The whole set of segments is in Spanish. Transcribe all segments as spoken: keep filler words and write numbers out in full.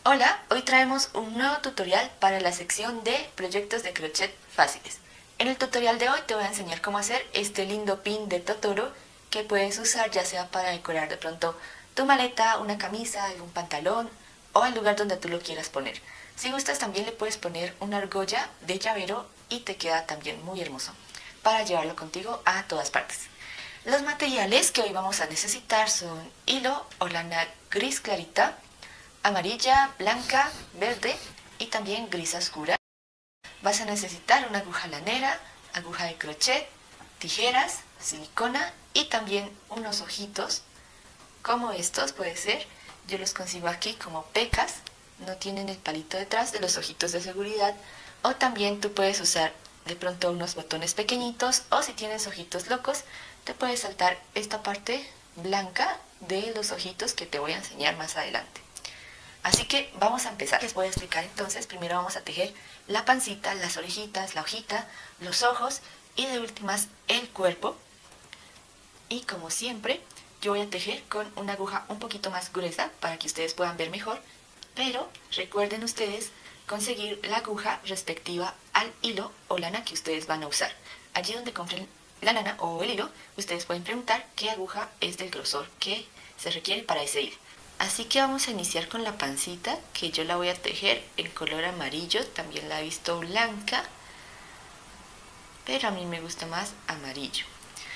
Hola, hoy traemos un nuevo tutorial para la sección de proyectos de crochet fáciles. En el tutorial de hoy te voy a enseñar cómo hacer este lindo pin de Totoro que puedes usar ya sea para decorar de pronto tu maleta, una camisa, algún pantalón o el lugar donde tú lo quieras poner. Si gustas también le puedes poner una argolla de llavero y te queda también muy hermoso para llevarlo contigo a todas partes. Los materiales que hoy vamos a necesitar son hilo o lana gris clarita, amarilla, blanca, verde y también gris oscura. Vas a necesitar una aguja lanera, aguja de crochet, tijeras, silicona y también unos ojitos como estos puede ser. Yo los consigo aquí como pecas, no tienen el palito detrás de los ojitos de seguridad, o también tú puedes usar de pronto unos botones pequeñitos, o si tienes ojitos locos te puedes saltar esta parte blanca de los ojitos que te voy a enseñar más adelante. Así que vamos a empezar. Les voy a explicar entonces. Primero vamos a tejer la pancita, las orejitas, la hojita, los ojos y de últimas el cuerpo. Y como siempre yo voy a tejer con una aguja un poquito más gruesa para que ustedes puedan ver mejor, pero recuerden ustedes conseguir la aguja respectiva al hilo o lana que ustedes van a usar. Allí donde compren la lana o el hilo, ustedes pueden preguntar qué aguja es del grosor que se requiere para ese hilo. Así que vamos a iniciar con la pancita, que yo la voy a tejer en color amarillo, también la he visto blanca, pero a mí me gusta más amarillo.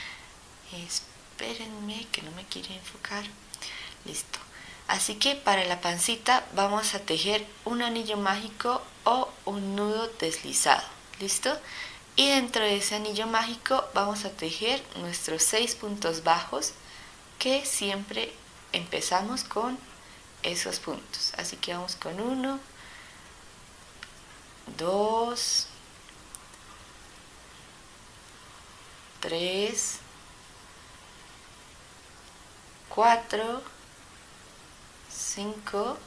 Espérenme que no me quiere enfocar. Listo. Así que para la pancita vamos a tejer un anillo mágico o un nudo deslizado. ¿Listo? Y dentro de ese anillo mágico vamos a tejer nuestros seis puntos bajos, que siempre empezamos con esos puntos. Así que vamos con uno, dos, tres, cuatro, cinco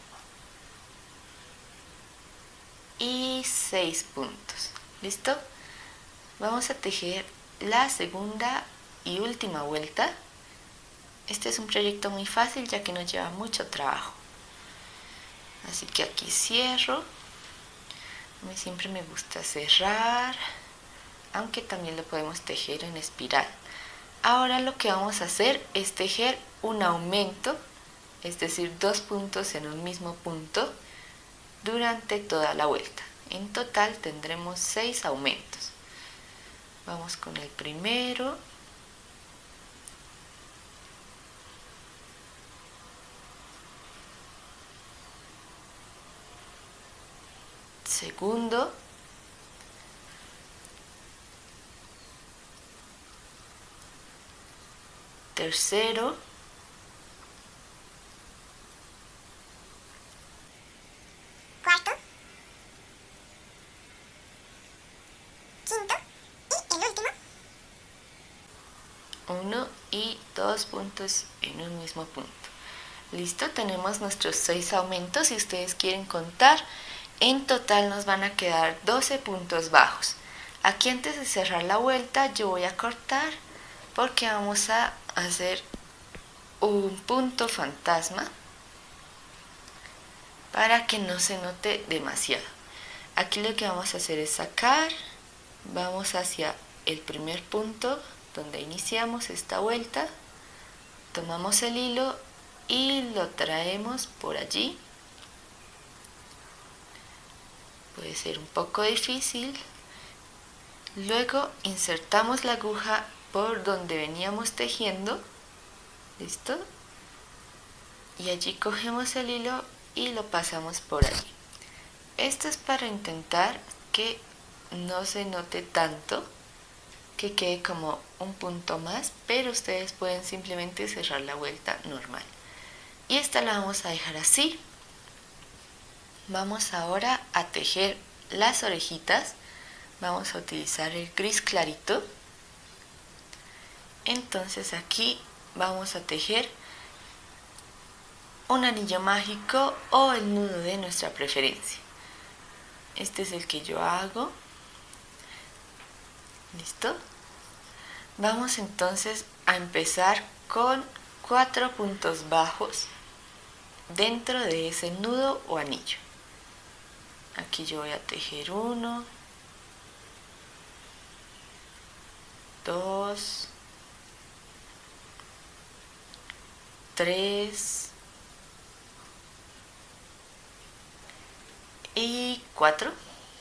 y seis puntos. ¿Listo? Vamos a tejer la segunda y última vuelta. Este es un proyecto muy fácil ya que no lleva mucho trabajo. Así que aquí cierro. A mí siempre me gusta cerrar, aunque también lo podemos tejer en espiral. Ahora lo que vamos a hacer es tejer un aumento, es decir, dos puntos en un mismo punto durante toda la vuelta. En total tendremos seis aumentos. Vamos con el primero. Segundo. Tercero. Cuarto. Quinto. Y el último. Uno y dos puntos en un mismo punto. Listo, tenemos nuestros seis aumentos. Si ustedes quieren contar, en total nos van a quedar doce puntos bajos. Aquí antes de cerrar la vuelta yo voy a cortar porque vamos a hacer un punto fantasma para que no se note demasiado. Aquí lo que vamos a hacer es sacar, vamos hacia el primer punto donde iniciamos esta vuelta, tomamos el hilo y lo traemos por allí. Puede ser un poco difícil. Luego insertamos la aguja por donde veníamos tejiendo. ¿Listo? Y allí cogemos el hilo y lo pasamos por allí. Esto es para intentar que no se note tanto, que quede como un punto más, pero ustedes pueden simplemente cerrar la vuelta normal. Y esta la vamos a dejar así. Vamos ahora a tejer las orejitas. Vamos a utilizar el gris clarito. Entonces aquí vamos a tejer un anillo mágico o el nudo de nuestra preferencia. Este es el que yo hago. ¿Listo? Vamos entonces a empezar con cuatro puntos bajos. dentro de ese nudo o anillo. Aquí yo voy a tejer uno, dos, tres y cuatro.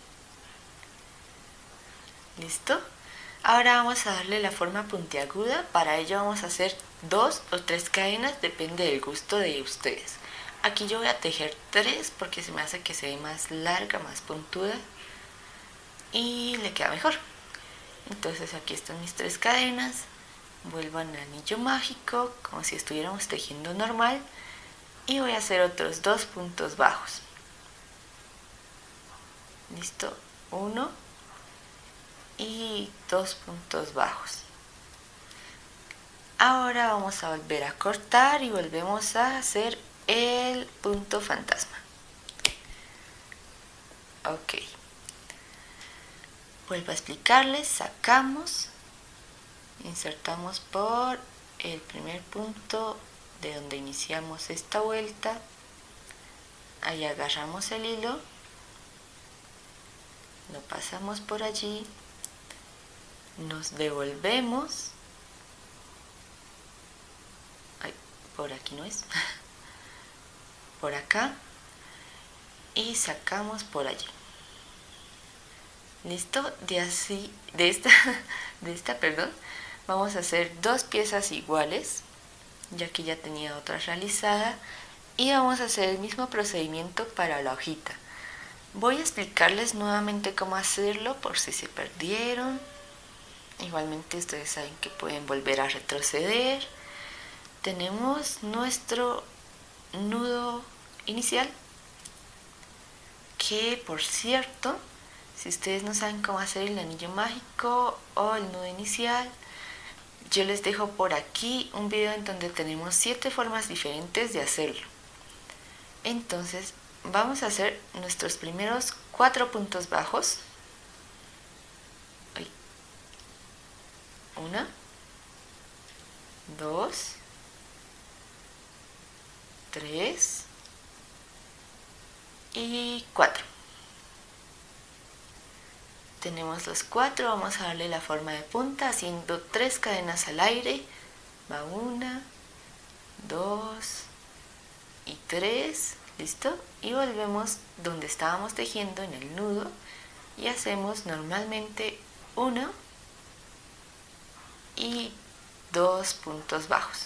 ¿Listo? Ahora vamos a darle la forma puntiaguda. Para ello vamos a hacer dos o tres cadenas, depende del gusto de ustedes. Aquí yo voy a tejer tres porque se me hace que se ve más larga, más puntuda y le queda mejor. Entonces aquí están mis tres cadenas. Vuelvo al anillo mágico como si estuviéramos tejiendo normal y voy a hacer otros dos puntos bajos. Listo, uno y dos puntos bajos. Ahora vamos a volver a cortar y volvemos a hacer el punto fantasma. Ok, vuelvo a explicarles. Sacamos, insertamos por el primer punto de donde iniciamos esta vuelta, ahí agarramos el hilo, lo pasamos por allí, nos devolvemos, ay, por aquí no es, por acá, y sacamos por allí. Listo, de así, de esta, de esta, perdón, vamos a hacer dos piezas iguales, ya que ya tenía otra realizada, y vamos a hacer el mismo procedimiento para la hojita. Voy a explicarles nuevamente cómo hacerlo por si se perdieron. Igualmente ustedes saben que pueden volver a retroceder. Tenemos nuestro nudo inicial, que por cierto, si ustedes no saben cómo hacer el anillo mágico o el nudo inicial, yo les dejo por aquí un video en donde tenemos siete formas diferentes de hacerlo. Entonces vamos a hacer nuestros primeros cuatro puntos bajos. Una, dos, tres y cuatro. Tenemos los cuatro, vamos a darle la forma de punta haciendo tres cadenas al aire. Va una, dos y tres. ¿Listo? Y volvemos donde estábamos tejiendo en el nudo y hacemos normalmente uno y dos puntos bajos.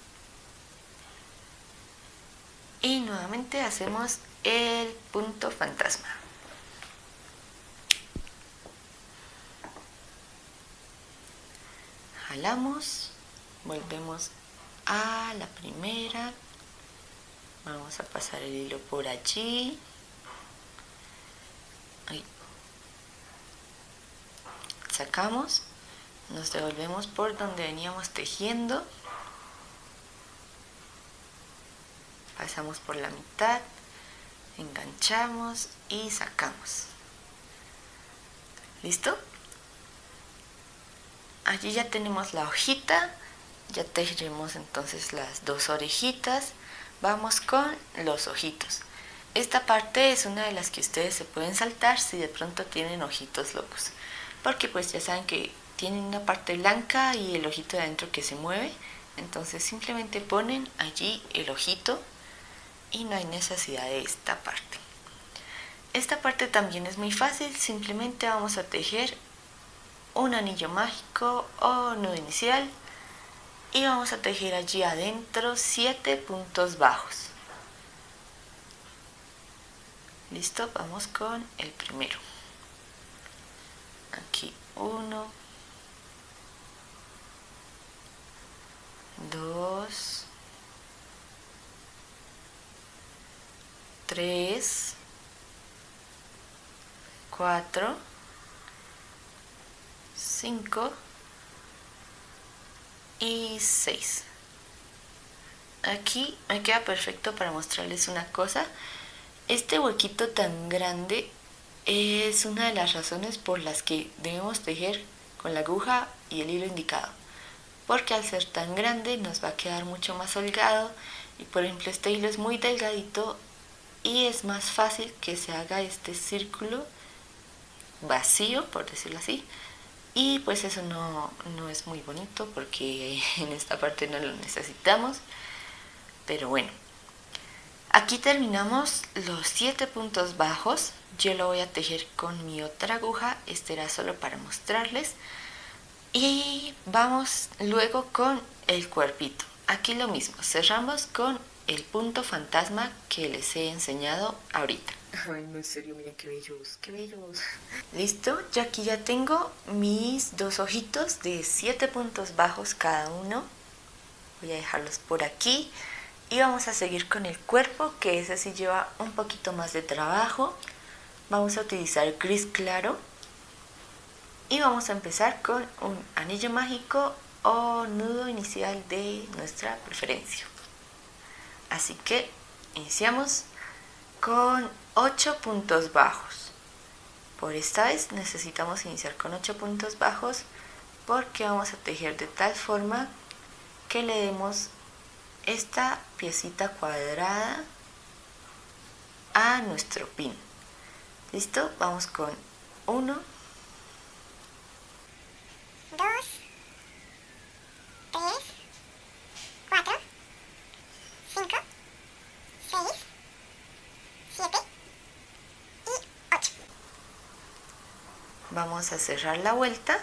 Y nuevamente hacemos el punto fantasma. Jalamos, volvemos a la primera, vamos a pasar el hilo por allí. Ahí. Sacamos, nos devolvemos por donde veníamos tejiendo, pasamos por la mitad, enganchamos y sacamos. ¿Listo? Allí ya tenemos la hojita, ya tejeremos entonces las dos orejitas. Vamos con los ojitos. Esta parte es una de las que ustedes se pueden saltar si de pronto tienen ojitos locos, porque pues ya saben que tienen una parte blanca y el ojito de adentro que se mueve. Entonces simplemente ponen allí el ojito y no hay necesidad de esta parte. Esta parte también es muy fácil, simplemente vamos a tejer un anillo mágico o nudo inicial y vamos a tejer allí adentro siete puntos bajos. Listo, vamos con el primero. Aquí uno, dos, tres, cuatro, cinco y seis. Aquí me queda perfecto para mostrarles una cosa. Este huequito tan grande es una de las razones por las que debemos tejer con la aguja y el hilo indicado, porque al ser tan grande nos va a quedar mucho más holgado Y por ejemplo este hilo es muy delgadito y es más fácil que se haga este círculo vacío, por decirlo así. Y pues eso no, no es muy bonito porque en esta parte no lo necesitamos. Pero bueno, aquí terminamos los siete puntos bajos. Yo lo voy a tejer con mi otra aguja. Este era solo para mostrarles. Y vamos luego con el cuerpito. Aquí lo mismo, cerramos con el punto fantasma que les he enseñado ahorita. Ay, no, en serio, miren qué bellos, qué bellos. Listo, yo aquí ya tengo mis dos ojitos de siete puntos bajos cada uno. Voy a dejarlos por aquí. Y vamos a seguir con el cuerpo, que ese sí lleva un poquito más de trabajo. Vamos a utilizar gris claro. Y vamos a empezar con un anillo mágico o nudo inicial de nuestra preferencia. Así que iniciamos con ocho puntos bajos. Por esta vez necesitamos iniciar con ocho puntos bajos porque vamos a tejer de tal forma que le demos esta piecita cuadrada a nuestro pin. ¿Listo? Vamos con uno, dos, tres, cuatro, cinco, seis, siete y ocho. vamos a cerrar la vuelta.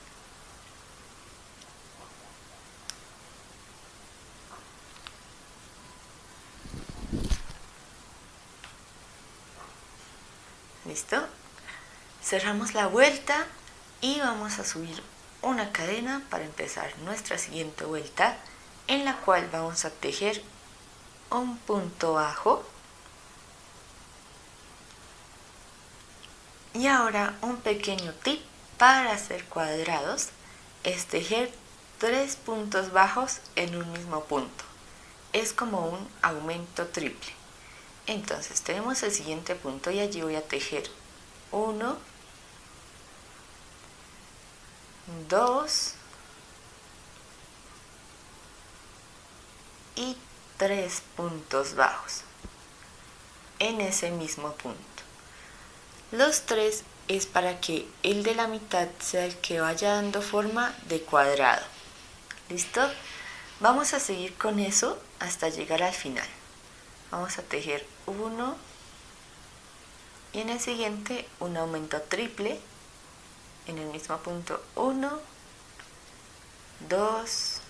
¿Listo? Cerramos la vuelta y vamos a subir una cadena para empezar nuestra siguiente vuelta, en la cual vamos a tejer un punto bajo. Y ahora un pequeño tip para hacer cuadrados es tejer tres puntos bajos en un mismo punto. Es como un aumento triple. Entonces tenemos el siguiente punto y allí voy a tejer uno, dos y tres puntos bajos en ese mismo punto. Los tres es para que el de la mitad sea el que vaya dando forma de cuadrado. ¿Listo? Vamos a seguir con eso hasta llegar al final. Vamos a tejer uno y en el siguiente un aumento triple en el mismo punto, uno, dos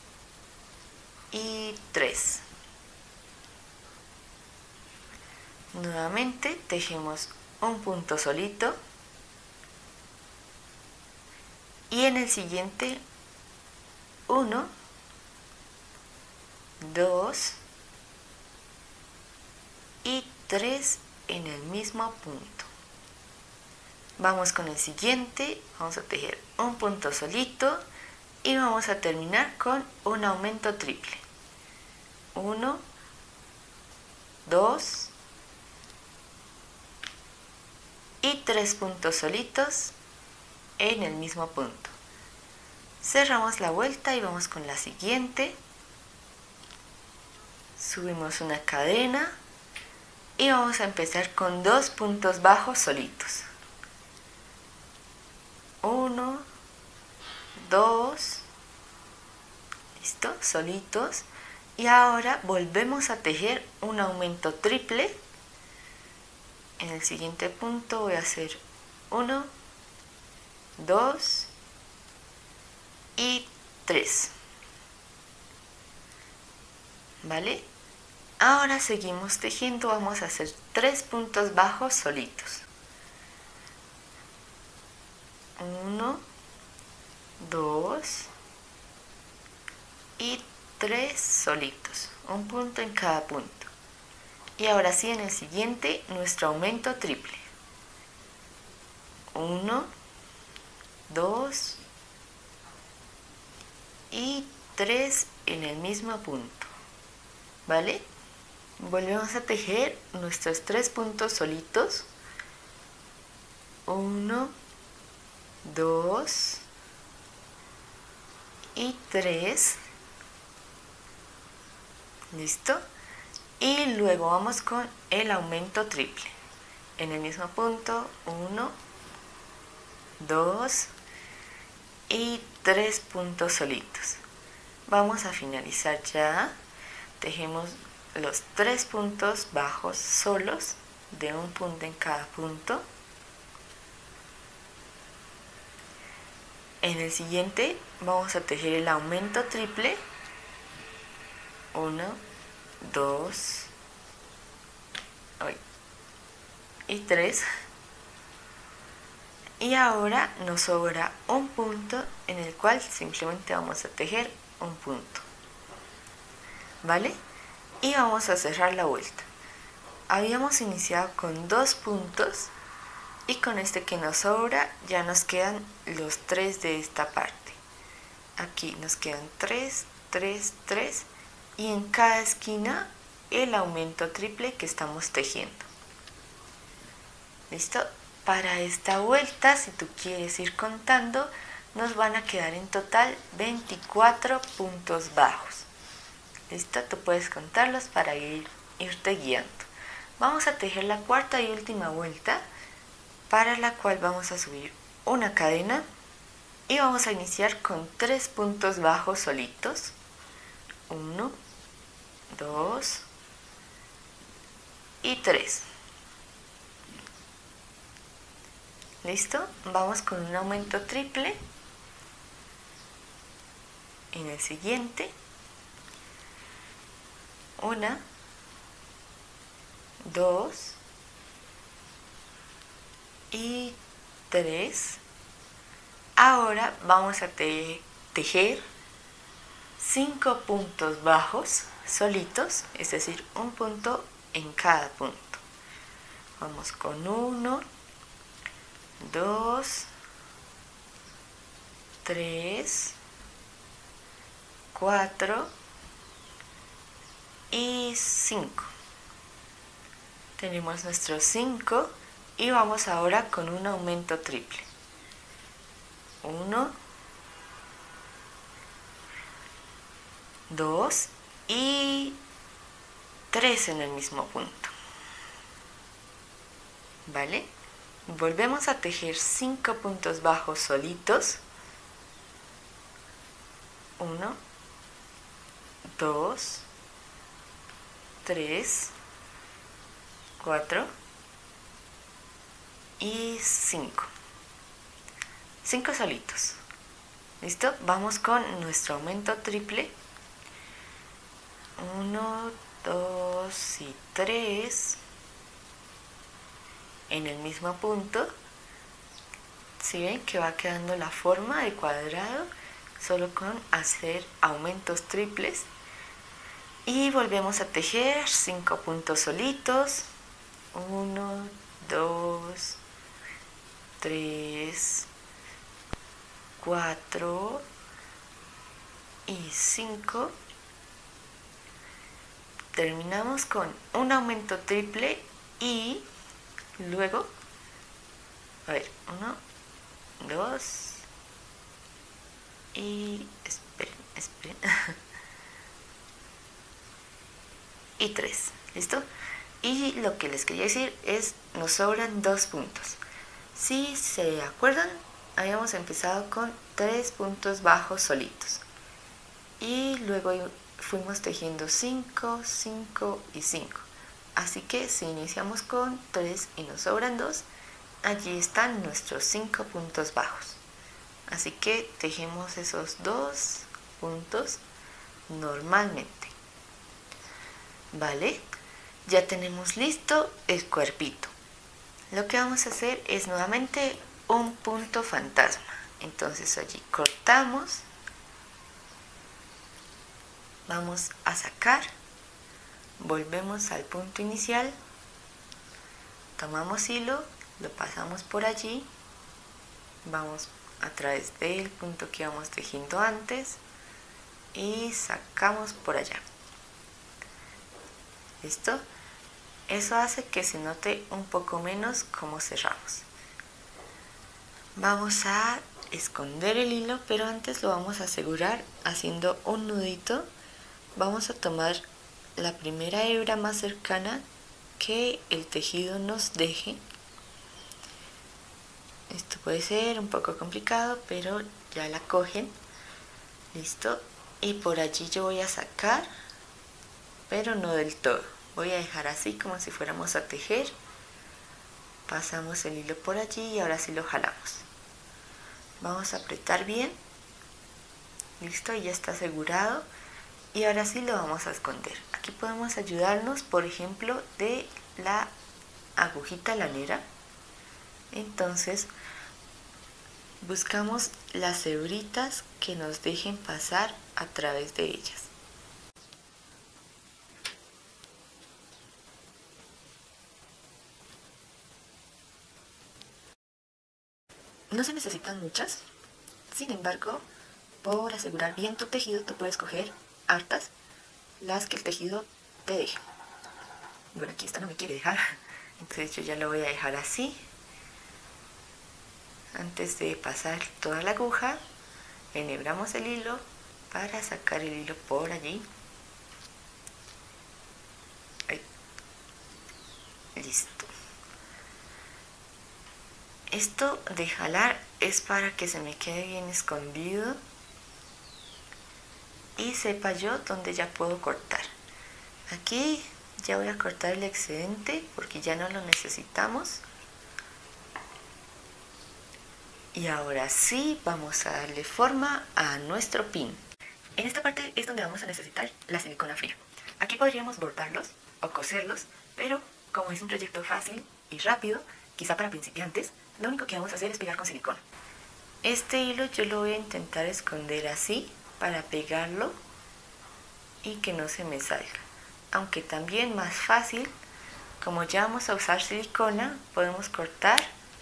y tres. Nuevamente tejemos un punto solito y en el siguiente uno, dos y tres en el mismo punto. Vamos con el siguiente, vamos a tejer un punto solito y vamos a terminar con un aumento triple. uno, dos y tres puntos solitos en el mismo punto. Cerramos la vuelta y vamos con la siguiente. Subimos una cadena y vamos a empezar con dos puntos bajos solitos. uno, dos, listo, solitos. Y ahora volvemos a tejer un aumento triple. En el siguiente punto voy a hacer uno, dos y tres. ¿Vale? Ahora seguimos tejiendo, vamos a hacer tres puntos bajos solitos. uno, dos y tres solitos, un punto en cada punto. Y ahora sí, en el siguiente, nuestro aumento triple. uno, dos y tres en el mismo punto. ¿Vale? Volvemos a tejer nuestros tres puntos solitos. uno, dos y tres. ¿Listo? Y luego vamos con el aumento triple. En el mismo punto, uno, dos y tres puntos solitos. Vamos a finalizar ya. Tejemos los tres puntos bajos solos, de un punto en cada punto. En el siguiente vamos a tejer el aumento triple. uno, dos y tres. Y ahora nos sobra un punto en el cual simplemente vamos a tejer un punto. ¿Vale? Y vamos a cerrar la vuelta. Habíamos iniciado con dos puntos y con este que nos sobra ya nos quedan los tres de esta parte. Aquí nos quedan tres, tres, tres y en cada esquina el aumento triple que estamos tejiendo. ¿Listo? Para esta vuelta, si tú quieres ir contando, nos van a quedar en total veinticuatro puntos bajos. ¿Listo? Tú puedes contarlos para ir, irte guiando. Vamos a tejer la cuarta y última vuelta, para la cual vamos a subir una cadena y vamos a iniciar con tres puntos bajos solitos. uno, dos y tres. ¿Listo? Vamos con un aumento triple en el siguiente. Una, dos y tres. Ahora vamos a te tejer cinco puntos bajos solitos, es decir, un punto en cada punto. Vamos con uno, dos, tres, cuatro y cinco. Tenemos nuestros cinco y vamos ahora con un aumento triple. uno, dos y tres en el mismo punto. ¿Vale? Volvemos a tejer cinco puntos bajos solitos. uno, dos, tres, cuatro y cinco. cinco solitos. ¿Listo? Vamos con nuestro aumento triple. uno, dos y tres. En el mismo punto. Si ven que va quedando la forma de cuadrado solo con hacer aumentos triples. Y volvemos a tejer cinco puntos solitos. uno, dos, tres, cuatro y cinco. Terminamos con un aumento triple y luego, a ver, uno, dos y esperen, esperen y tres. ¿Listo? Y lo que les quería decir es, nos sobran dos puntos. Si se acuerdan, habíamos empezado con tres puntos bajos solitos y luego fuimos tejiendo cinco, cinco y cinco. Así que si iniciamos con tres y nos sobran dos, allí están nuestros cinco puntos bajos. Así que tejemos esos dos puntos normalmente. ¿Vale? Ya tenemos listo el cuerpito. Lo que vamos a hacer es nuevamente un punto fantasma. Entonces allí cortamos. Vamos a sacar. Volvemos al punto inicial. Tomamos hilo, lo pasamos por allí. Vamos a través del punto que íbamos tejiendo antes y sacamos por allá. ¿Listo? Eso hace que se note un poco menos cómo cerramos. Vamos a esconder el hilo, pero antes lo vamos a asegurar haciendo un nudito. Vamos a tomar la primera hebra más cercana que el tejido nos deje. Esto puede ser un poco complicado, pero ya la cogen. Listo. Y por allí yo voy a sacar, pero no del todo. Voy a dejar así como si fuéramos a tejer. Pasamos el hilo por allí y ahora sí lo jalamos. Vamos a apretar bien. Listo, ya está asegurado. Y ahora sí lo vamos a esconder. Aquí podemos ayudarnos, por ejemplo, de la agujita lanera. Entonces, buscamos las hebritas que nos dejen pasar a través de ellas. No se necesitan muchas, sin embargo, por asegurar bien tu tejido, tú puedes coger hartas, las que el tejido te deje. Bueno, aquí esta no me quiere dejar, entonces yo ya lo voy a dejar así. Antes de pasar toda la aguja, enhebramos el hilo para sacar el hilo por allí. Ahí. Listo. Esto de jalar es para que se me quede bien escondido y sepa yo dónde ya puedo cortar. Aquí ya voy a cortar el excedente porque ya no lo necesitamos. Y ahora sí vamos a darle forma a nuestro pin. En esta parte es donde vamos a necesitar la silicona fría. Aquí podríamos bordarlos o coserlos, pero como es un proyecto fácil y rápido, quizá para principiantes, lo único que vamos a hacer es pegar con silicona. Este hilo yo lo voy a intentar esconder así para pegarlo y que no se me salga. Aunque también más fácil, como ya vamos a usar silicona, podemos cortar,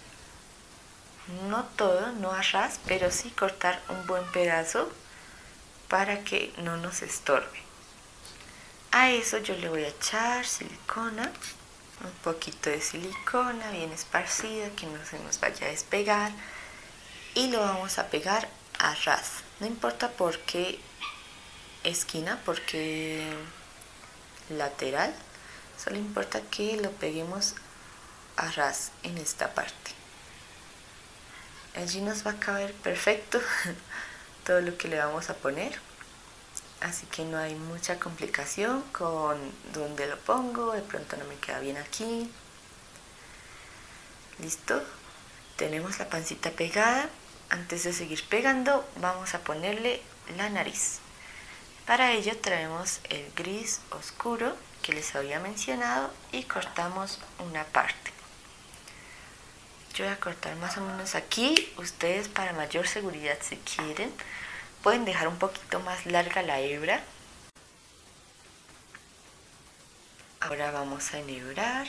no todo, no a ras, pero sí cortar un buen pedazo para que no nos estorbe. A eso yo le voy a echar silicona, un poquito de silicona bien esparcida, que no se nos vaya a despegar, y lo vamos a pegar a ras. No importa por qué esquina, por qué lateral, solo importa que lo peguemos a ras en esta parte. Allí nos va a caber perfecto todo lo que le vamos a poner, así que no hay mucha complicación con dónde lo pongo. De pronto no me queda bien aquí. Listo, tenemos la pancita pegada. Antes de seguir pegando, vamos a ponerle la nariz. Para ello traemos el gris oscuro que les había mencionado y cortamos una parte. Yo voy a cortar más o menos aquí. Ustedes, para mayor seguridad, si quieren, pueden dejar un poquito más larga la hebra. Ahora vamos a enhebrar.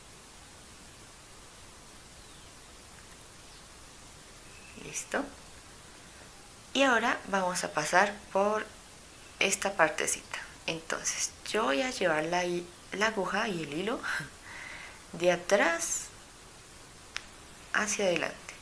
Listo. Y ahora vamos a pasar por esta partecita. Entonces yo voy a llevar la, la aguja y el hilo de atrás hacia adelante.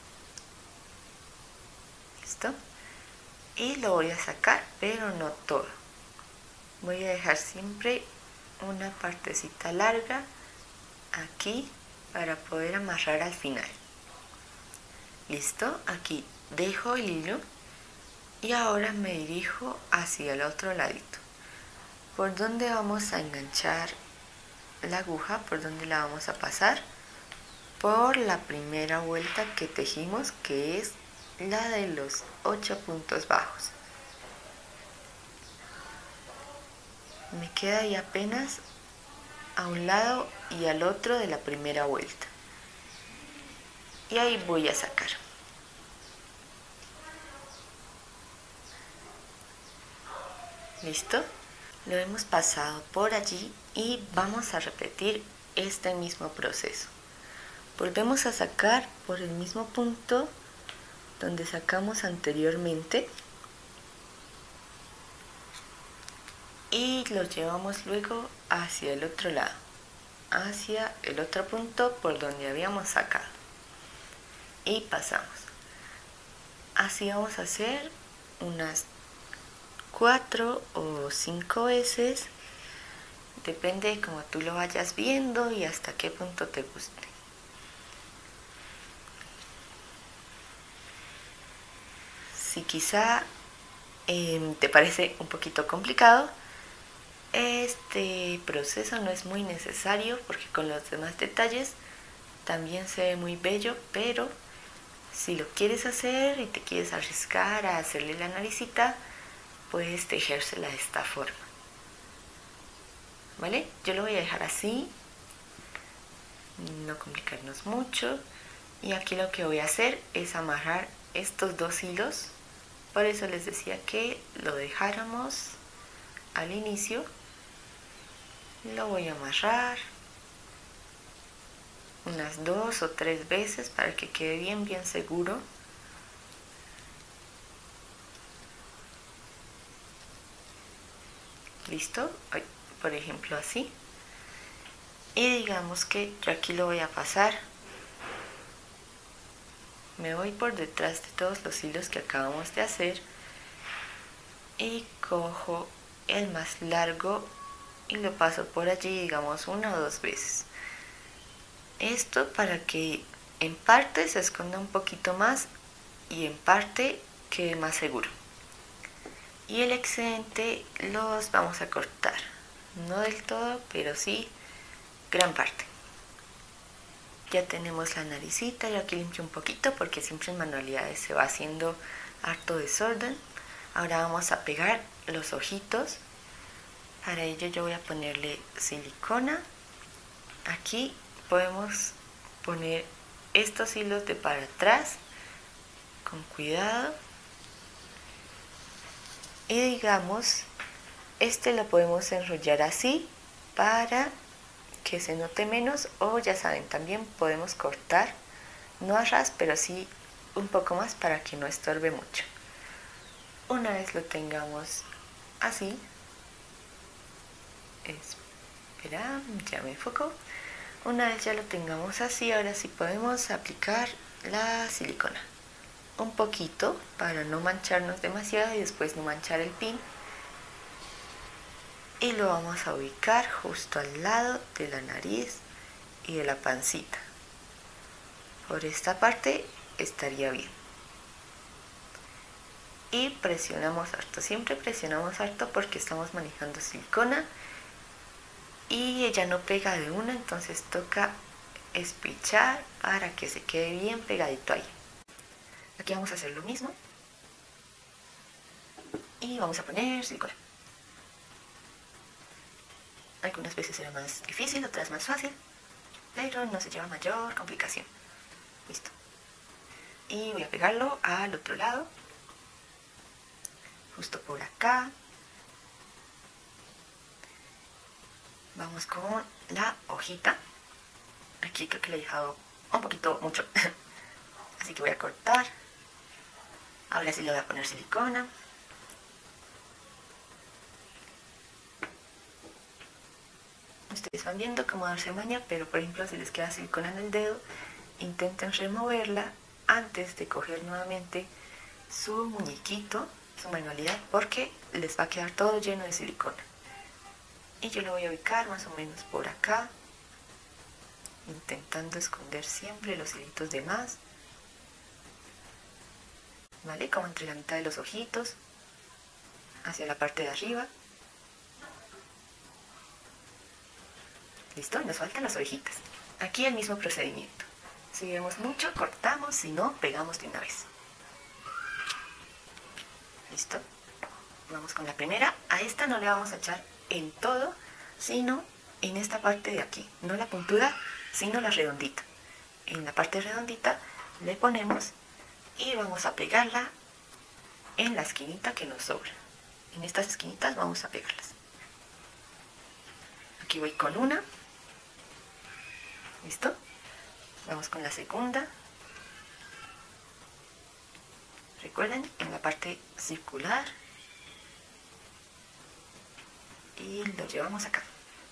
¿Listo? Y lo voy a sacar, pero no todo. Voy a dejar siempre una partecita larga aquí para poder amarrar al final. Listo, aquí dejo el hilo y ahora me dirijo hacia el otro ladito. ¿Por dónde vamos a enganchar la aguja? ¿Por dónde la vamos a pasar? Por la primera vuelta que tejimos, que es la de los ocho puntos bajos. Me queda ahí apenas a un lado y al otro de la primera vuelta. Y ahí voy a sacar. ¿Listo? Lo hemos pasado por allí y vamos a repetir este mismo proceso. Volvemos a sacar por el mismo punto donde sacamos anteriormente y lo llevamos luego hacia el otro lado, hacia el otro punto por donde habíamos sacado y pasamos. Así vamos a hacer unas cuatro o cinco veces Depende de cómo tú lo vayas viendo y hasta qué punto te guste. Si quizá eh, te parece un poquito complicado, este proceso no es muy necesario porque con los demás detalles también se ve muy bello, pero si lo quieres hacer y te quieres arriesgar a hacerle la naricita, puedes tejérsela de esta forma. ¿Vale? Yo lo voy a dejar así, no complicarnos mucho. Y aquí lo que voy a hacer es amarrar estos dos hilos. Por eso les decía que lo dejáramos al inicio. Lo voy a amarrar unas dos o tres veces para que quede bien, bien seguro. ¿Listo? Por ejemplo así. Y digamos que yo aquí lo voy a pasar. Me voy por detrás de todos los hilos que acabamos de hacer y cojo el más largo y lo paso por allí, digamos una o dos veces. Esto para que en parte se esconda un poquito más y en parte quede más seguro. Y el excedente los vamos a cortar, no del todo, pero sí gran parte. Ya tenemos la naricita, yo aquí limpio un poquito porque siempre en manualidades se va haciendo harto desorden. Ahora vamos a pegar los ojitos. Para ello yo voy a ponerle silicona. Aquí podemos poner estos hilos de para atrás con cuidado. Y digamos, este lo podemos enrollar así para que se note menos, o ya saben, también podemos cortar, no a ras, pero sí un poco más para que no estorbe mucho. Una vez lo tengamos así, espera, ya me enfoco. Una vez ya lo tengamos así, ahora sí podemos aplicar la silicona. Un poquito para no mancharnos demasiado y después no manchar el pin. Y lo vamos a ubicar justo al lado de la nariz y de la pancita. Por esta parte estaría bien. Y presionamos harto, siempre presionamos harto porque estamos manejando silicona y ella no pega de una, entonces toca espichar para que se quede bien pegadito ahí. Aquí vamos a hacer lo mismo y vamos a poner silicona. Algunas veces será más difícil, otras más fácil, pero no se lleva mayor complicación. Listo. Y voy a pegarlo al otro lado, justo por acá. Vamos con la hojita. Aquí creo que le he dejado un poquito mucho, así que voy a cortar. Ahora sí le voy a poner silicona. Ustedes van viendo cómo darse maña, pero por ejemplo si les queda silicona en el dedo, intenten removerla antes de coger nuevamente su muñequito, su manualidad, porque les va a quedar todo lleno de silicona. Y yo lo voy a ubicar más o menos por acá, intentando esconder siempre los hilitos de más, ¿vale? Como entre la mitad de los ojitos, hacia la parte de arriba. ¿Listo? Nos faltan las orejitas. Aquí el mismo procedimiento. Si vemos mucho, cortamos, si no, pegamos de una vez. ¿Listo? Vamos con la primera. A esta no le vamos a echar en todo, sino en esta parte de aquí. No la puntuda, sino la redondita. En la parte redondita le ponemos y vamos a pegarla en la esquinita que nos sobra. En estas esquinitas vamos a pegarlas. Aquí voy con una. ¿Listo? Vamos con la segunda. Recuerden, en la parte circular. Y lo llevamos acá.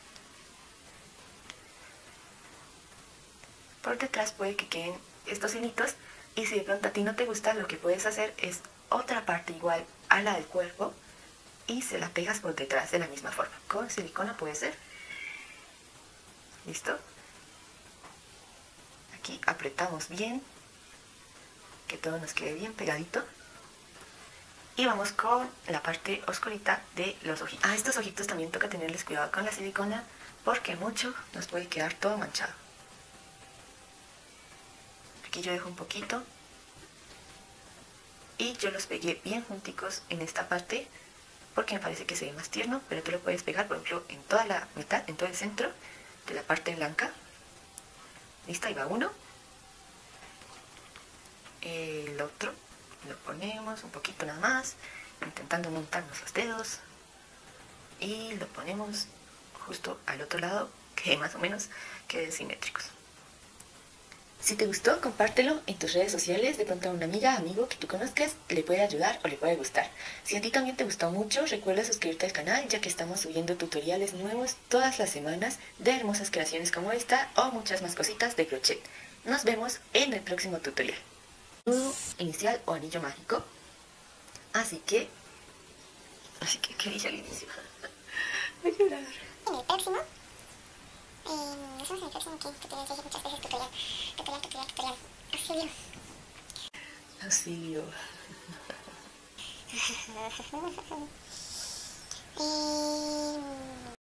Por detrás puede que queden estos hilitos. Y si de pronto a ti no te gusta, lo que puedes hacer es otra parte igual a la del cuerpo y se la pegas por detrás de la misma forma. Con silicona puede ser. ¿Listo? Aquí apretamos bien, que todo nos quede bien pegadito. Y vamos con la parte oscurita de los ojitos. A estos ojitos también toca tenerles cuidado con la silicona, porque mucho nos puede quedar todo manchado. Aquí yo dejo un poquito. Y yo los pegué bien junticos en esta parte, porque me parece que se ve más tierno, pero tú lo puedes pegar, por ejemplo, en toda la mitad, en todo el centro de la parte blanca. Listo, ahí va uno. El otro lo ponemos un poquito nada más, intentando no untarnos los dedos. Y lo ponemos justo al otro lado, que más o menos quede simétricos. Si te gustó, compártelo en tus redes sociales, de pronto a una amiga, amigo que tú conozcas le puede ayudar o le puede gustar. Si a ti también te gustó mucho, recuerda suscribirte al canal, ya que estamos subiendo tutoriales nuevos todas las semanas de hermosas creaciones como esta o muchas más cositas de crochet. Nos vemos en el próximo tutorial. Nudo inicial o anillo mágico. Así que... Así que, ¿qué dije al inicio? Voy a llorar. En el próximo, eh, nos vemos en el próximo que tutorial, ya dije muchas veces tutorial, tutorial, tutorial, tutorial, auxilio. Auxilio. eh...